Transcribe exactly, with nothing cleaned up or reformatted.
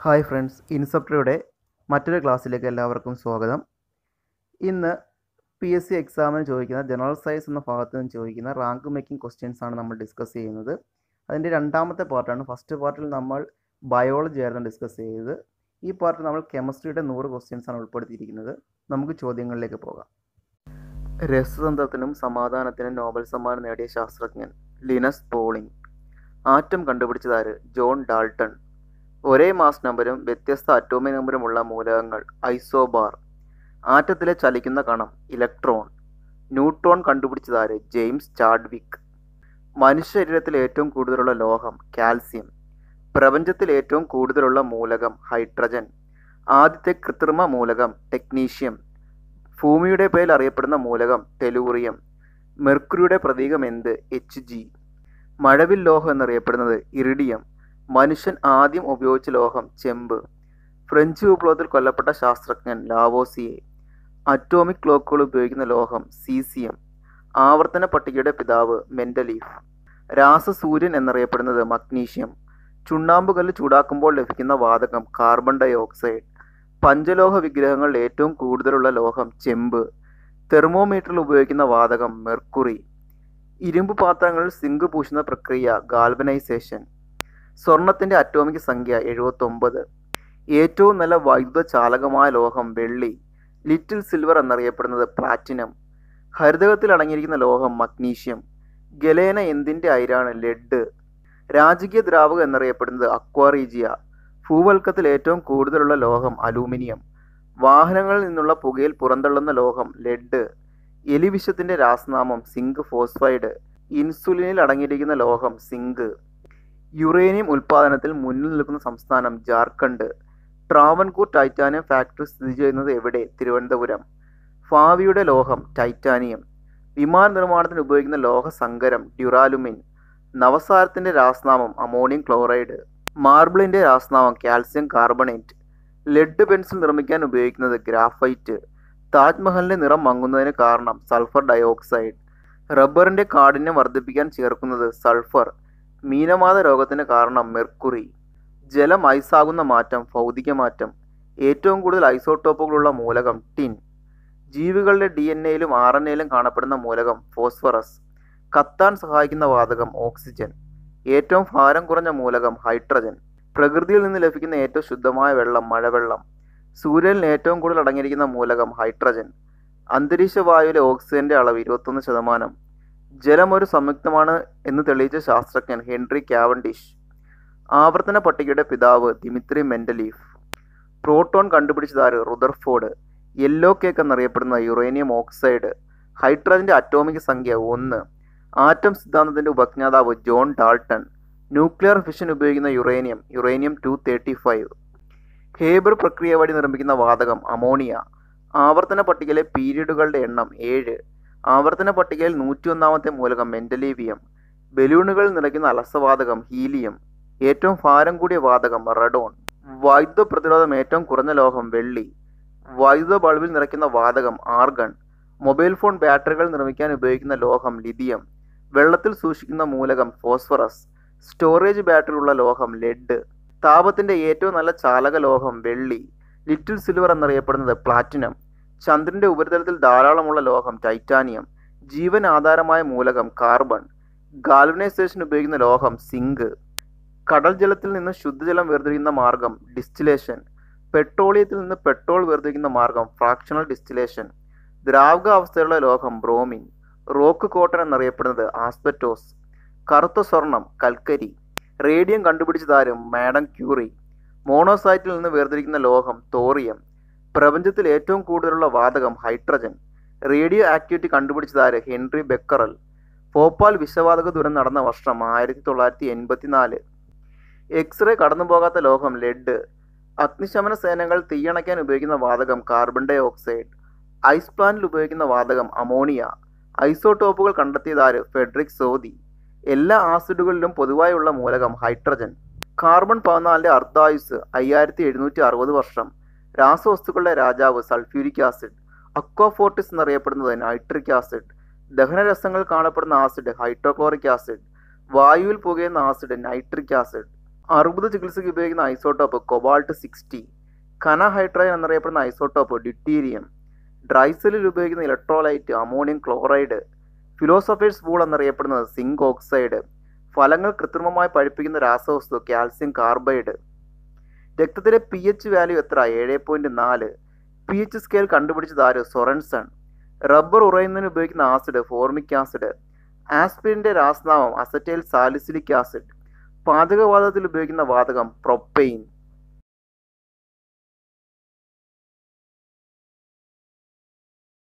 Hi friends, ഇൻസെപ്റ്ററുടെ മറ്റൊരു ക്ലാസ്സിലേക്ക് എല്ലാവർക്കും സ്വാഗതം. ഇന്ന് പി എസ് സി എക്സാമിന് ചോദിക്കുന്ന ജനറൽ സയൻസ് എന്ന ഭാഗത്ത് നിന്ന് ചോദിക്കുന്ന റാങ്ക് മേക്കിംഗ് ക്വസ്റ്റ്യൻസ് ആണ് നമ്മൾ ഡിസ്കസ് ചെയ്യുന്നത്. അതിൻ്റെ രണ്ടാമത്തെ പാർട്ടാണ്. ഫസ്റ്റ് പാർട്ടിൽ നമ്മൾ ബയോളജി ആയിരുന്നു ഡിസ്കസ് ചെയ്തത്. ഈ പാർട്ടിൽ നമ്മൾ കെമിസ്ട്രിയുടെ നൂറ് ക്വസ്റ്റ്യൻസ് ആണ് ഉൾപ്പെടുത്തിയിരിക്കുന്നത്. നമുക്ക് ചോദ്യങ്ങളിലേക്ക് പോകാം. രസതന്ത്രത്തിനും സമാധാനത്തിനും നോബൽ സമ്മാനം നേടിയ ശാസ്ത്രജ്ഞൻ ലിനസ് പോളിംഗ്. ആറ്റം കണ്ടുപിടിച്ചതാര്? John Dalton. ഒരേ മാസ് നമ്പരും വ്യത്യസ്ത അറ്റോമിക് നമ്പറുമുള്ള മൂലകങ്ങൾ ഐസോബാർ. ആറ്റത്തിലെ ചലിക്കുന്ന കണം ഇലക്ട്രോൺ. ന്യൂട്രോൺ കണ്ടുപിടിച്ചതാര്? James Chadwick. മനുഷ്യ ശരീരത്തിൽ ഏറ്റവും കൂടുതലുള്ള ലോഹം കാൽസ്യം. പ്രപഞ്ചത്തിൽ ഏറ്റവും കൂടുതലുള്ള മൂലകം ഹൈഡ്രജൻ. ആദ്യത്തെ കൃത്രിമ മൂലകം ടെക്നീഷ്യം. ഭൂമിയുടെ പേരിൽ അറിയപ്പെടുന്ന മൂലകം ടെലൂറിയം. മെർക്കുറിയുടെ പ്രതീകം എന്ത്? H G. മഴവിൽ ലോഹം എന്നറിയപ്പെടുന്നത് ഇറിഡിയം. മനുഷ്യൻ ആദ്യം ഉപയോഗിച്ച ലോഹം ചെമ്പ്. ഫ്രഞ്ച് വിപ്ലവത്തിൽ കൊല്ലപ്പെട്ട ശാസ്ത്രജ്ഞൻ ലാവോസിയെ. അറ്റോമിക് ക്ലോക്കുകൾ ഉപയോഗിക്കുന്ന ലോഹം സീസിയം. ആവർത്തന പട്ടികയുടെ പിതാവ് മെൻഡലീഫ്. രാസസൂര്യൻ എന്നറിയപ്പെടുന്നത് മഗ്നീഷ്യം. ചുണ്ണാമ്പുകല്ല് ചൂടാക്കുമ്പോൾ ലഭിക്കുന്ന വാതകം കാർബൺ ഡൈ ഓക്സൈഡ്. പഞ്ചലോഹ വിഗ്രഹങ്ങളിൽ ഏറ്റവും കൂടുതലുള്ള ലോഹം ചെമ്പ്. തെർമോമീറ്ററിൽ ഉപയോഗിക്കുന്ന വാതകം മെർക്കുറി. ഇരുമ്പ് പാത്രങ്ങളിൽ സിങ്ക് പൂശുന്ന പ്രക്രിയ ഗാൽവനൈസേഷൻ. സ്വർണത്തിൻ്റെ അറ്റോമിക് സംഖ്യ എഴുപത്തൊമ്പത്. ഏറ്റവും നല്ല വൈദ്യുത ചാലകമായ ലോഹം വെള്ളി. ലിറ്റിൽ സിൽവർ എന്നറിയപ്പെടുന്നത് പ്ലാറ്റിനം. ഹരിതകത്തിൽ അടങ്ങിയിരിക്കുന്ന ലോഹം മഗ്നീഷ്യം. ഗലേന എന്തിൻ്റെ അയിരാണ്? ലെഡ്. രാജകീയ ദ്രാവകം എന്നറിയപ്പെടുന്നത് അക്വാറീജിയ. ഭൂവൽക്കത്തിൽ ഏറ്റവും കൂടുതലുള്ള ലോഹം അലൂമിനിയം. വാഹനങ്ങളിൽ നിന്നുള്ള പുകയിൽ പുറന്തള്ളുന്ന ലോഹം ലെഡ്. എലിവിഷത്തിൻ്റെ രാസനാമം സിങ്ക് ഫോസ്ഫൈഡ്. ഇൻസുലിനിൽ അടങ്ങിയിരിക്കുന്ന ലോഹം സിങ്ക്. യുറേനിയം ഉൽപ്പാദനത്തിൽ മുന്നിൽ നിൽക്കുന്ന സംസ്ഥാനം ജാർഖണ്ഡ്. ട്രാവൻകൂർ ടൈറ്റാനിയം ഫാക്ടറി സ്ഥിതി ചെയ്യുന്നത് എവിടെ? തിരുവനന്തപുരം. ഭാവിയുടെ ലോഹം ടൈറ്റാനിയം. വിമാന നിർമ്മാണത്തിന് ഉപയോഗിക്കുന്ന ലോഹസങ്കരം ഡ്യൂറാലുമിൻ. നവസാരത്തിൻ്റെ രാസനാമം അമോണിയം ക്ലോറൈഡ്. മാർബിളിൻ്റെ രാസനാമം കാൽസ്യം കാർബണേറ്റ്. ലെഡ് പെൻസിൽ നിർമ്മിക്കാൻ ഉപയോഗിക്കുന്നത് ഗ്രാഫൈറ്റ്. താജ്മഹലിൻ്റെ നിറം മങ്ങുന്നതിന് കാരണം സൾഫർ ഡയോക്സൈഡ്. റബ്ബറിൻ്റെ കാഠിന്യം വർദ്ധിപ്പിക്കാൻ ചേർക്കുന്നത് സൾഫർ. മീനമാത രോഗത്തിന് കാരണം മെർക്കുറി. ജലം ഐസാകുന്ന മാറ്റം ഭൗതിക മാറ്റം. ഏറ്റവും കൂടുതൽ ഐസോട്ടോപ്പുകളുള്ള മൂലകം ടിൻ. ജീവികളുടെ ഡി എൻ എയിലും ആർ എൻ എയിലും കാണപ്പെടുന്ന മൂലകം ഫോസ്ഫറസ്. കത്താൻ സഹായിക്കുന്ന വാതകം ഓക്സിജൻ. ഏറ്റവും ഭാരം കുറഞ്ഞ മൂലകം ഹൈഡ്രജൻ. പ്രകൃതിയിൽ നിന്ന് ലഭിക്കുന്ന ഏറ്റവും ശുദ്ധമായ വെള്ളം മഴവെള്ളം. സൂര്യനിൽ ഏറ്റവും കൂടുതൽ അടങ്ങിയിരിക്കുന്ന മൂലകം ഹൈഡ്രജൻ. അന്തരീക്ഷ വായുവിലെ ഓക്സിജന്റെ അളവ് ഇരുപത്തൊന്ന് ശതമാനം. ജലം ഒരു സംയുക്തമാണ് എന്ന് തെളിയിച്ച ശാസ്ത്രജ്ഞൻ ഹെൻറി കാവൻഡിഷ്. ആവർത്തന പട്ടികയുടെ പിതാവ് ദിമിത്രി മെൻഡലീഫ്. പ്രോട്ടോൺ കണ്ടുപിടിച്ചതാര്? റുദർഫോർഡ്. യെല്ലോ കേക്ക് എന്നറിയപ്പെടുന്ന യുറേനിയം ഓക്സൈഡ്. ഹൈഡ്രജന്റെ അറ്റോമിക് സംഖ്യ ഒന്ന്. ആറ്റം സിദ്ധാന്തത്തിന്റെ ഉപജ്ഞാതാവ് ജോൺ ഡാൾട്ടൺ. ന്യൂക്ലിയർ ഫിഷൻ ഉപയോഗിക്കുന്ന uranium uranium two thirty five. Haber പ്രക്രിയ വഴി നിർമ്മിക്കുന്ന വാതകം അമോണിയ. ആവർത്തന പട്ടികയിലെ പീരീഡുകളുടെ എണ്ണം ഏഴ്. ആവർത്തന പട്ടികയിൽ നൂറ്റി ഒന്നാമത്തെ മൂലകം മെൻഡലീവിയം. ബലൂണുകളിൽ നിറയ്ക്കുന്ന അലസവാതകം ഹീലിയം. ഏറ്റവും ഭാരം കൂടിയ വാതകം റഡോൺ. വൈദ്യുത പ്രതിരോധം ഏറ്റവും കുറഞ്ഞ ലോഹം വെള്ളി. വൈദ്യുത ബൾബിൽ നിറയ്ക്കുന്ന വാതകം ആർഗൺ. മൊബൈൽ ഫോൺ ബാറ്ററികൾ നിർമ്മിക്കാൻ ഉപയോഗിക്കുന്ന ലോഹം ലിഥിയം. വെള്ളത്തിൽ സൂക്ഷിക്കുന്ന മൂലകം ഫോസ്ഫറസ്. സ്റ്റോറേജ് ബാറ്ററിയുള്ള ലോഹം ലെഡ്. താപത്തിന്റെ ഏറ്റവും നല്ല ചാലക ലോഹം വെള്ളി. ലിറ്റിൽ സിൽവർ എന്നറിയപ്പെടുന്നത് പ്ലാറ്റിനം. ചന്ദ്രന്റെ ഉപരിതലത്തിൽ ധാരാളമുള്ള ലോഹം ടൈറ്റാനിയം. ജീവൻ ആധാരമായ മൂലകം കാർബൺ. ഗാൽവനൈസേഷൻ ഉപയോഗിക്കുന്ന ലോഹം സിങ്ക്. കടൽ ജലത്തിൽ നിന്ന് ശുദ്ധജലം വേർതിരിക്കുന്ന മാർഗം ഡിസ്റ്റിലേഷൻ. പെട്രോളിയത്തിൽ നിന്ന് പെട്രോൾ വേർതിരിക്കുന്ന മാർഗം ഫ്രാക്ഷണൽ ഡിസ്റ്റിലേഷൻ. ദ്രാവക അവസ്ഥയിലുള്ള ലോഹം ബ്രോമിൻ. റോക്ക് കോട്ടൺ എന്നറിയപ്പെടുന്നത് ആസ്ബറ്റോസ്. കറുത്ത സ്വർണം കൽക്കരി. റേഡിയം കണ്ടുപിടിച്ചതാരും മാഡം ക്യൂറി. മോണോസൈറ്റിൽ നിന്ന് വേർതിരിക്കുന്ന ലോഹം തോറിയം. പ്രപഞ്ചത്തിൽ ഏറ്റവും കൂടുതലുള്ള വാതകം ഹൈഡ്രജൻ. റേഡിയോ ആക്ടിവിറ്റി കണ്ടുപിടിച്ചതാര്? Henri Becquerel. ഭോപ്പാൽ വിഷവാതക ദുരന്തം നടന്ന വർഷം ആയിരത്തി തൊള്ളായിരത്തി എൺപത്തിനാല്. എക്സ്റേ കടന്നുപോകാത്ത ലോഹം ലെഡ്. അഗ്നിശമന സേനകൾ തീയണയ്ക്കാൻ ഉപയോഗിക്കുന്ന വാതകം കാർബൺ ഡൈ ഓക്സൈഡ്. ഐസ് പ്ലാന്റിൽ ഉപയോഗിക്കുന്ന വാതകം അമോണിയ. ഐസോടോപ്പുകൾ കണ്ടെത്തിയതാര്? ഫെഡറിക് സോദി. എല്ലാ ആസിഡുകളിലും പൊതുവായുള്ള മൂലകം ഹൈഡ്രജൻ. കാർബൺ പതിനാലിന്റെ അർദ്ധായുസ് അയ്യായിരത്തി എഴുന്നൂറ്റി അറുപത് വർഷം. രാസവസ്തുക്കളുടെ രാജാവ് സൾഫ്യൂരിക് ആസിഡ്. അക്വാഫോർട്ടിസ് എന്നറിയപ്പെടുന്നത് നൈട്രിക് ആസിഡ്. ദഹനരസങ്ങൾ കാണപ്പെടുന്ന ആസിഡ് ഹൈഡ്രോക്ലോറിക് ആസിഡ്. വായുവിൽ പുകയുന്ന ആസിഡ് നൈട്രിക് ആസിഡ്. അർബുദ ചികിത്സയ്ക്ക് ഉപയോഗിക്കുന്ന ഐസോട്ടോപ്പ് കൊബാൾട്ട് സിക്സ്റ്റി. കനഹൈഡ്രൈൻ എന്നറിയപ്പെടുന്ന ഐസോട്ടോപ്പ് ഡിറ്റീരിയം. ഡ്രൈസെല്ലിൽ ഉപയോഗിക്കുന്ന electrolyte ammonium chloride. Philosopher's wool എന്നറിയപ്പെടുന്നത് സിങ്ക് ഓക്സൈഡ്. ഫലങ്ങൾ കൃത്രിമമായി പഴുപ്പിക്കുന്ന രാസവസ്തു കാൽസ്യം കാർബൈഡ്. രക്തത്തിലെ പി എച്ച് വാല്യൂ എത്ര? ഏഴ് പോയിന്റ് നാല്. പി എച്ച് സ്കെയിൽ കണ്ടുപിടിച്ചത് ആര്? സൊറൻസൺ. റബ്ബർ ഉറയുന്നതിന് ഉപയോഗിക്കുന്ന ആസിഡ് ഫോർമിക് ആസിഡ്. ആസ്പിരിൻ്റെ രാസനാമം അസറ്റൈൽ സാലിസിലിക് ആസിഡ്. പാചകവാതകത്തിൽ ഉപയോഗിക്കുന്ന വാതകം പ്രൊപ്പെയിൻ.